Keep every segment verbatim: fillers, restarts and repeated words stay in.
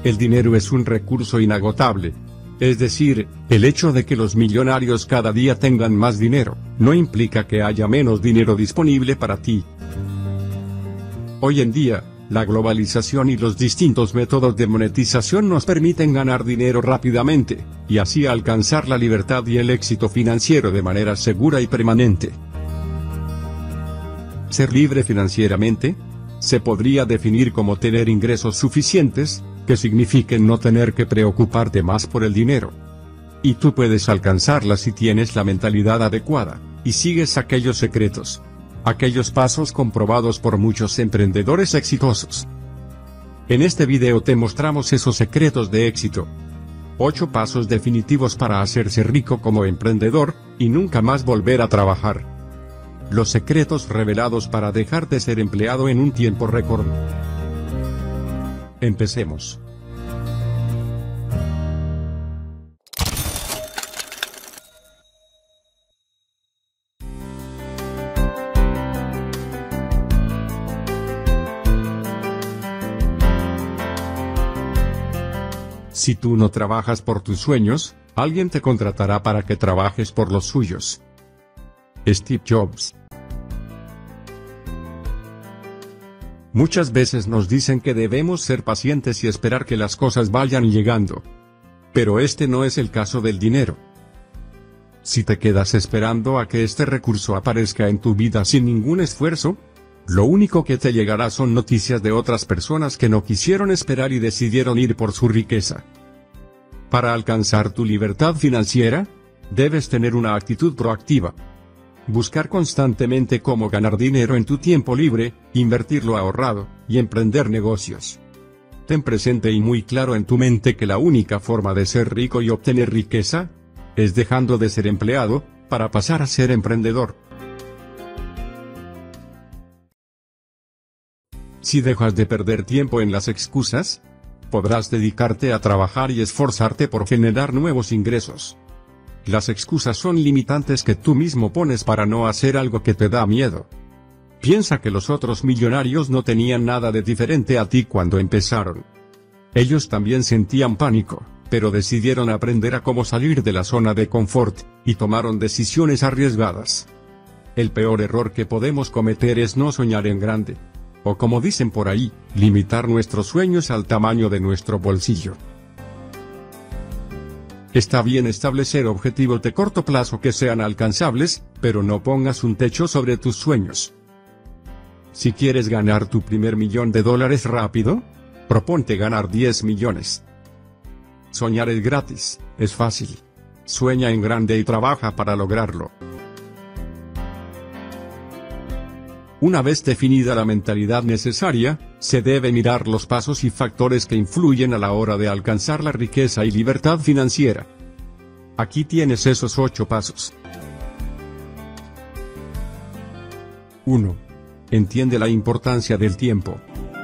El dinero es un recurso inagotable. Es decir, el hecho de que los millonarios cada día tengan más dinero, no implica que haya menos dinero disponible para ti. Hoy en día, la globalización y los distintos métodos de monetización nos permiten ganar dinero rápidamente, y así alcanzar la libertad y el éxito financiero de manera segura y permanente. Ser libre financieramente se podría definir como tener ingresos suficientes, que signifiquen no tener que preocuparte más por el dinero. Y tú puedes alcanzarla si tienes la mentalidad adecuada, y sigues aquellos secretos. Aquellos pasos comprobados por muchos emprendedores exitosos. En este video te mostramos esos secretos de éxito. ocho pasos definitivos para hacerse rico como emprendedor, y nunca más volver a trabajar. Los secretos revelados para dejar de ser empleado en un tiempo récord. Empecemos. Si tú no trabajas por tus sueños, alguien te contratará para que trabajes por los suyos. Steve Jobs. Muchas veces nos dicen que debemos ser pacientes y esperar que las cosas vayan llegando. Pero este no es el caso del dinero. Si te quedas esperando a que este recurso aparezca en tu vida sin ningún esfuerzo, lo único que te llegará son noticias de otras personas que no quisieron esperar y decidieron ir por su riqueza. Para alcanzar tu libertad financiera, debes tener una actitud proactiva. Buscar constantemente cómo ganar dinero en tu tiempo libre, invertir lo ahorrado, y emprender negocios. Ten presente y muy claro en tu mente que la única forma de ser rico y obtener riqueza, es dejando de ser empleado, para pasar a ser emprendedor. Si dejas de perder tiempo en las excusas, podrás dedicarte a trabajar y esforzarte por generar nuevos ingresos. Las excusas son limitantes que tú mismo pones para no hacer algo que te da miedo. Piensa que los otros millonarios no tenían nada de diferente a ti cuando empezaron. Ellos también sentían pánico, pero decidieron aprender a cómo salir de la zona de confort, y tomaron decisiones arriesgadas. El peor error que podemos cometer es no soñar en grande. O como dicen por ahí, limitar nuestros sueños al tamaño de nuestro bolsillo. Está bien establecer objetivos de corto plazo que sean alcanzables, pero no pongas un techo sobre tus sueños. Si quieres ganar tu primer millón de dólares rápido, proponte ganar diez millones. Soñar es gratis, es fácil. Sueña en grande y trabaja para lograrlo. Una vez definida la mentalidad necesaria, se debe mirar los pasos y factores que influyen a la hora de alcanzar la riqueza y libertad financiera. Aquí tienes esos ocho pasos. uno. Entiende la importancia del tiempo.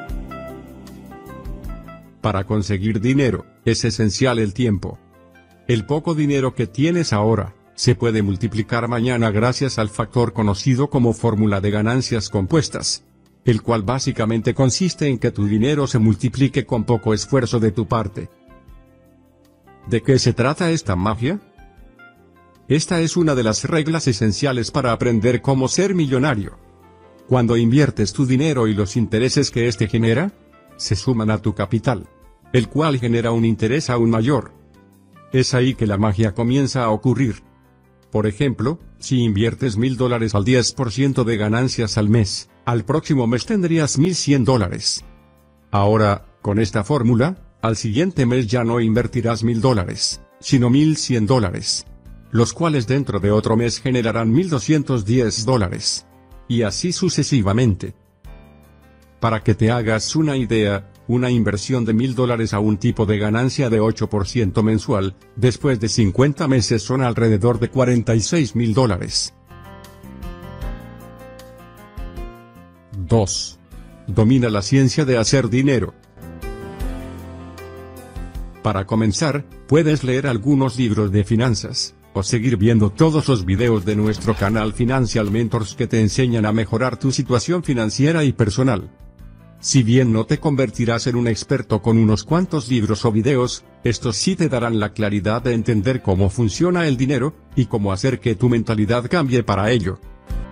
Para conseguir dinero, es esencial el tiempo. El poco dinero que tienes ahora, se puede multiplicar mañana gracias al factor conocido como fórmula de ganancias compuestas, el cual básicamente consiste en que tu dinero se multiplique con poco esfuerzo de tu parte. ¿De qué se trata esta magia? Esta es una de las reglas esenciales para aprender cómo ser millonario. Cuando inviertes tu dinero y los intereses que éste genera, se suman a tu capital, el cual genera un interés aún mayor. Es ahí que la magia comienza a ocurrir. Por ejemplo, si inviertes mil dólares al diez por ciento de ganancias al mes, al próximo mes tendrías mil cien dólares. Ahora, con esta fórmula, al siguiente mes ya no invertirás mil dólares, sino mil cien dólares, los cuales dentro de otro mes generarán mil doscientos diez dólares. Y así sucesivamente. Para que te hagas una idea, una inversión de mil dólares a un tipo de ganancia de ocho por ciento mensual, después de cincuenta meses son alrededor de cuarenta y seis mil dólares. dos. Domina la ciencia de hacer dinero. Para comenzar, puedes leer algunos libros de finanzas, o seguir viendo todos los videos de nuestro canal Financial Mentors que te enseñan a mejorar tu situación financiera y personal. Si bien no te convertirás en un experto con unos cuantos libros o videos, estos sí te darán la claridad de entender cómo funciona el dinero, y cómo hacer que tu mentalidad cambie para ello.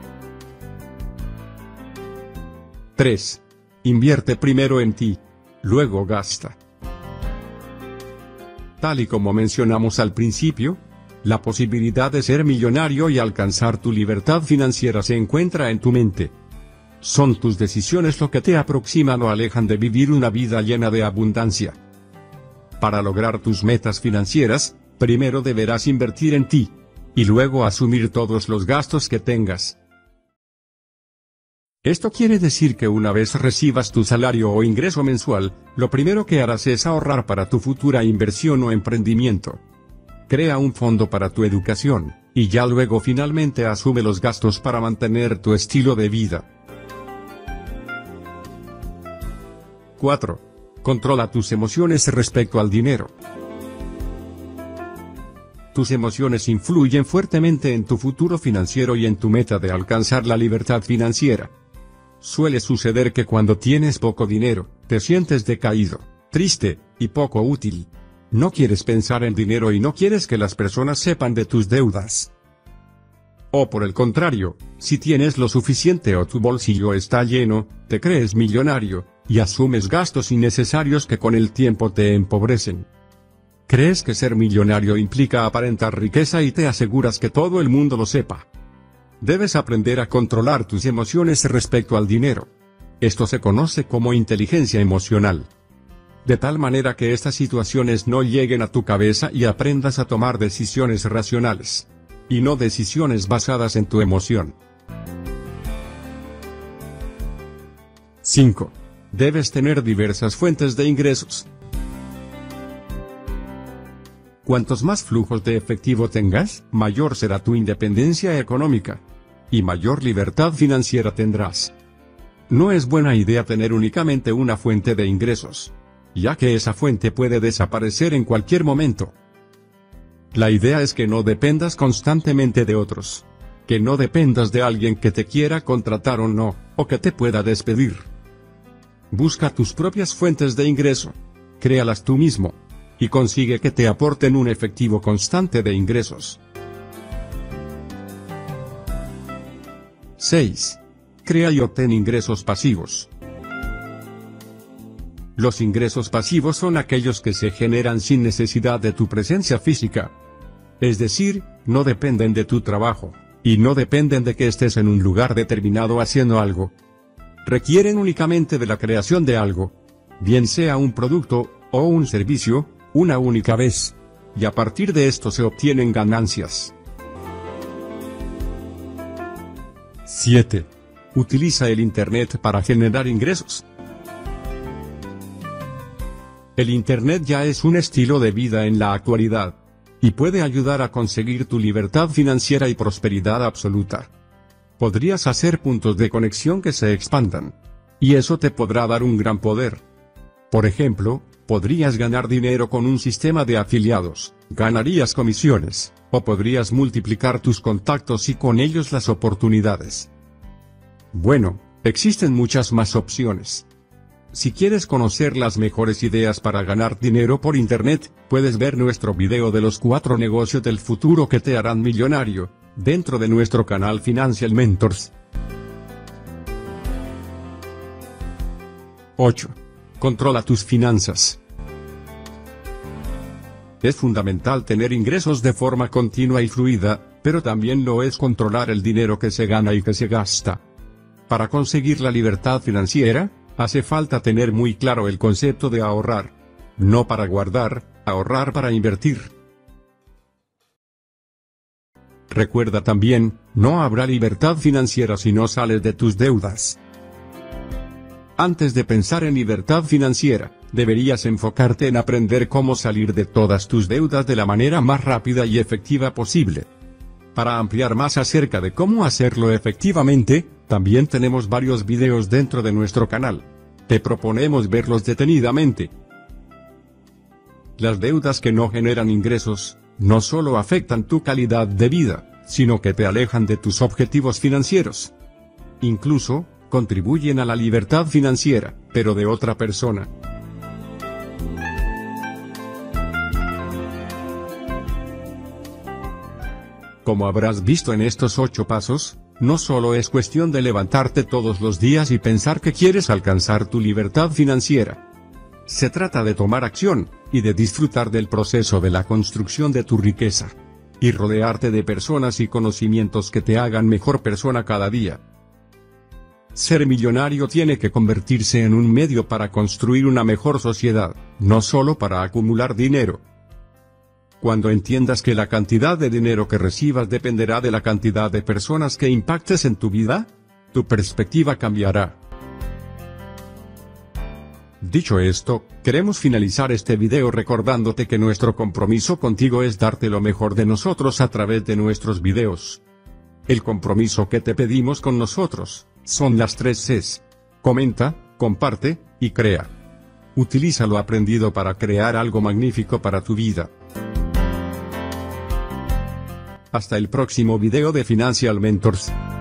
tres. Invierte primero en ti. Luego gasta. Tal y como mencionamos al principio, la posibilidad de ser millonario y alcanzar tu libertad financiera se encuentra en tu mente. Son tus decisiones lo que te aproximan o alejan de vivir una vida llena de abundancia. Para lograr tus metas financieras, primero deberás invertir en ti, y luego asumir todos los gastos que tengas. Esto quiere decir que una vez recibas tu salario o ingreso mensual, lo primero que harás es ahorrar para tu futura inversión o emprendimiento. Crea un fondo para tu educación, y ya luego finalmente asume los gastos para mantener tu estilo de vida. cuatro. Controla tus emociones respecto al dinero. Tus emociones influyen fuertemente en tu futuro financiero y en tu meta de alcanzar la libertad financiera. Suele suceder que cuando tienes poco dinero, te sientes decaído, triste, y poco útil. No quieres pensar en dinero y no quieres que las personas sepan de tus deudas. O por el contrario, si tienes lo suficiente o tu bolsillo está lleno, te crees millonario, y asumes gastos innecesarios que con el tiempo te empobrecen. Crees que ser millonario implica aparentar riqueza y te aseguras que todo el mundo lo sepa. Debes aprender a controlar tus emociones respecto al dinero. Esto se conoce como inteligencia emocional. De tal manera que estas situaciones no lleguen a tu cabeza y aprendas a tomar decisiones racionales. Y no decisiones basadas en tu emoción. cinco. Debes tener diversas fuentes de ingresos. Cuantos más flujos de efectivo tengas, mayor será tu independencia económica. Y mayor libertad financiera tendrás. No es buena idea tener únicamente una fuente de ingresos, ya que esa fuente puede desaparecer en cualquier momento. La idea es que no dependas constantemente de otros. Que no dependas de alguien que te quiera contratar o no, o que te pueda despedir. Busca tus propias fuentes de ingreso. Créalas tú mismo. Y consigue que te aporten un efectivo constante de ingresos. seis. Crea y obtén ingresos pasivos. Los ingresos pasivos son aquellos que se generan sin necesidad de tu presencia física. Es decir, no dependen de tu trabajo, y no dependen de que estés en un lugar determinado haciendo algo. Requieren únicamente de la creación de algo, bien sea un producto, o un servicio, una única vez. Y a partir de esto se obtienen ganancias. siete. Utiliza el Internet para generar ingresos. El Internet ya es un estilo de vida en la actualidad, y puede ayudar a conseguir tu libertad financiera y prosperidad absoluta. Podrías hacer puntos de conexión que se expandan, y eso te podrá dar un gran poder. Por ejemplo, podrías ganar dinero con un sistema de afiliados, ganarías comisiones, o podrías multiplicar tus contactos y con ellos las oportunidades. Bueno, existen muchas más opciones. Si quieres conocer las mejores ideas para ganar dinero por Internet, puedes ver nuestro video de los cuatro negocios del futuro que te harán millonario, dentro de nuestro canal Financial Mentors. ocho. Controla tus finanzas. Es fundamental tener ingresos de forma continua y fluida, pero también lo es controlar el dinero que se gana y que se gasta. Para conseguir la libertad financiera, hace falta tener muy claro el concepto de ahorrar. No para guardar, ahorrar para invertir. Recuerda también, no habrá libertad financiera si no sales de tus deudas. Antes de pensar en libertad financiera, deberías enfocarte en aprender cómo salir de todas tus deudas de la manera más rápida y efectiva posible. Para ampliar más acerca de cómo hacerlo efectivamente, también tenemos varios videos dentro de nuestro canal. Te proponemos verlos detenidamente. Las deudas que no generan ingresos, no solo afectan tu calidad de vida, sino que te alejan de tus objetivos financieros. Incluso, contribuyen a la libertad financiera, pero de otra persona. Como habrás visto en estos ocho pasos, no solo es cuestión de levantarte todos los días y pensar que quieres alcanzar tu libertad financiera. Se trata de tomar acción, y de disfrutar del proceso de la construcción de tu riqueza. Y rodearte de personas y conocimientos que te hagan mejor persona cada día. Ser millonario tiene que convertirse en un medio para construir una mejor sociedad, no solo para acumular dinero. Cuando entiendas que la cantidad de dinero que recibas dependerá de la cantidad de personas que impactes en tu vida, tu perspectiva cambiará. Dicho esto, queremos finalizar este video recordándote que nuestro compromiso contigo es darte lo mejor de nosotros a través de nuestros videos. El compromiso que te pedimos con nosotros son las tres Cs. Comenta, comparte, y crea. Utiliza lo aprendido para crear algo magnífico para tu vida. Hasta el próximo video de Financial Mentors.